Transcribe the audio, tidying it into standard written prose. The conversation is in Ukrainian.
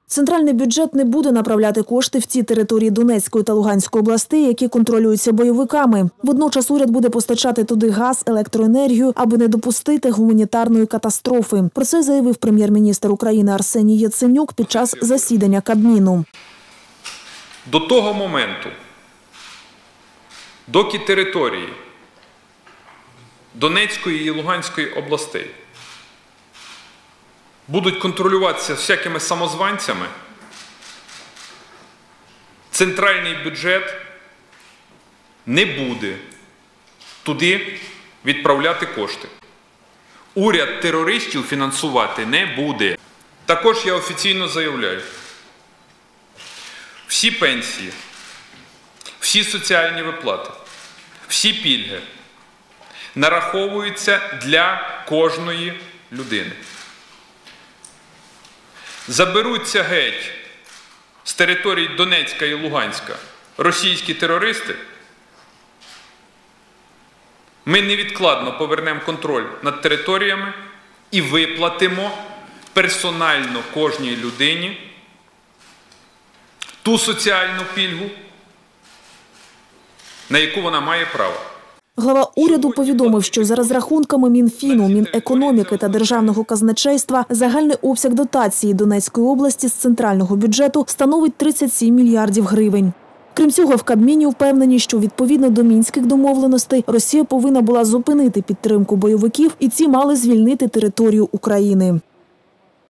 Центральний бюджет не буде направляти кошти в ті території Донецької та Луганської областей, які контролюються бойовиками. Водночас уряд буде постачати туди газ, електроенергію, аби не допустити гуманітарної катастрофи. Про це заявив прем'єр-міністр України Арсеній Яценюк під час засідання Кабміну. До того моменту, доки території Донецької і Луганської областей будуть контролюватися всякими самозванцями, центральний бюджет не буде туди відправляти кошти. Уряд терористів фінансувати не буде. Також я офіційно заявляю, всі пенсії, всі соціальні виплати, всі пільги нараховуються для кожної людини. Заберуться геть з територій Донецька і Луганська російські терористи, ми невідкладно повернемо контроль над територіями і виплатимо персонально кожній людині ту соціальну пільгу, на яку вона має право. Глава уряду повідомив, що за розрахунками Мінфіну, Мінекономіки та Державного казначейства загальний обсяг дотації Донецької області з центрального бюджету становить 37 мільярдів гривень. Крім цього, в Кабміні впевнені, що відповідно до мінських домовленостей Росія повинна була зупинити підтримку бойовиків і ці мали звільнити територію України.